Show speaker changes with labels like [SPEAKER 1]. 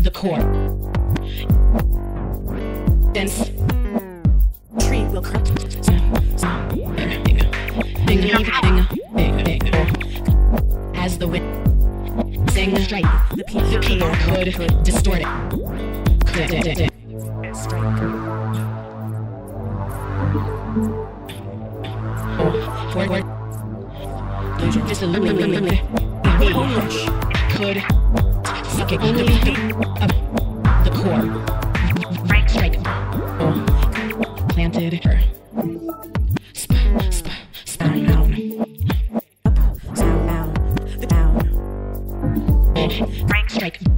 [SPEAKER 1] the core. Dense tree will crack. As the wind sing straight, the people could distort it. Could forward. Just a little could suck it only up the core. Strike. Planted her. Sound down. Sound down. Down. Strike.